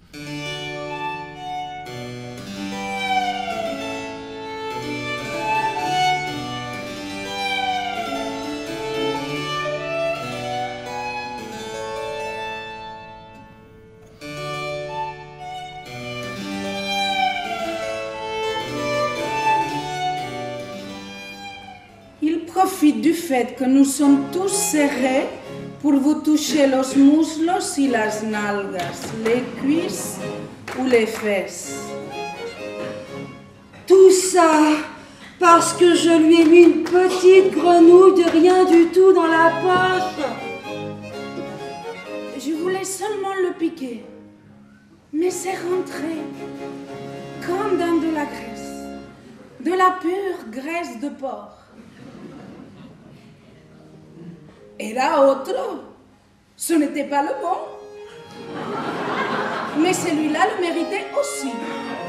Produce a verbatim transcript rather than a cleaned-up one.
Profite du fait que nous sommes tous serrés pour vous toucher los muslos y las nalgas, les cuisses ou les fesses. Tout ça parce que je lui ai mis une petite grenouille de rien du tout dans la poche. Je voulais seulement le piquer, mais c'est rentré comme dans de la graisse, de la pure graisse de porc. Et là, autre, ce n'était pas le bon. Mais celui-là le méritait aussi.